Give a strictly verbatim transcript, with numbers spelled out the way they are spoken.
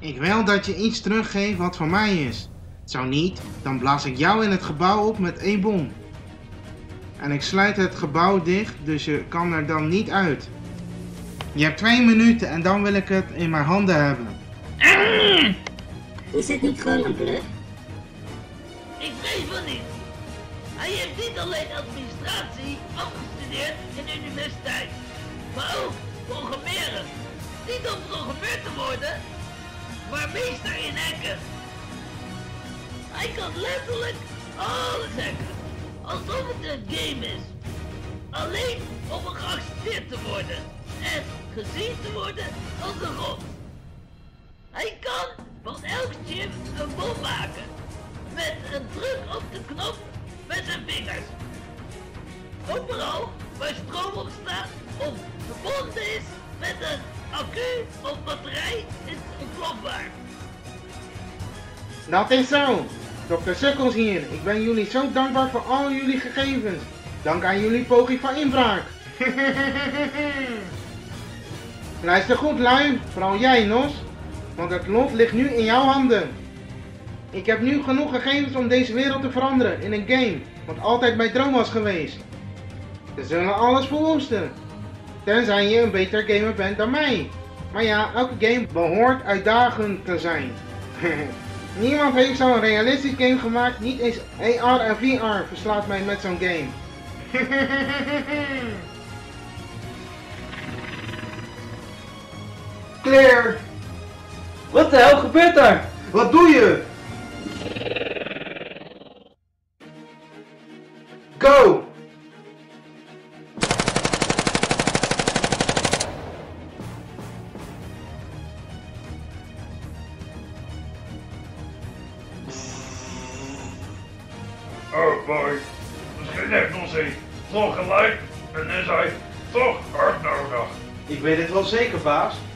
Ik wil dat je iets teruggeeft wat van mij is. Zo niet, dan blaas ik jou in het gebouw op met één bom. En ik sluit het gebouw dicht, dus je kan er dan niet uit. Je hebt twee minuten en dan wil ik het in mijn handen hebben. Is het niet gewoon een bluff? Ik weet van niet. Hij heeft niet alleen administratie afgestudeerd in de universiteit, maar ook programmeren. Niet om programmeur te worden, maar meester in hacken. Hij kan letterlijk alles hacken, alsof het een game is. Alleen om er geaccepteerd te worden en gezien te worden als een god. Hij kan van elk chip een bom maken, met een druk op de knop met zijn vingers. Overal waar stroom op staat of verbonden is met een accu of batterij is ontplofbaar. Dat is zo. dokter Sukkels hier. Ik ben jullie zo dankbaar voor al jullie gegevens. Dank aan jullie poging van inbraak. Luister goed, lui. Vooral jij, Nos. Want het lot ligt nu in jouw handen. Ik heb nu genoeg gegevens om deze wereld te veranderen in een game. Wat altijd mijn droom was geweest. Ze zullen alles verwoesten. Tenzij je een beter gamer bent dan mij. Maar ja, elke game behoort uitdagend te zijn. Niemand heeft zo'n realistisch game gemaakt. Niet eens A R en V R verslaat mij met zo'n game. Clear! Wat de hel gebeurt daar? Wat doe je? Go! Oh boy, misschien heeft ons hij toch gelijk en is hij toch hard nodig. Ik weet het wel zeker, baas.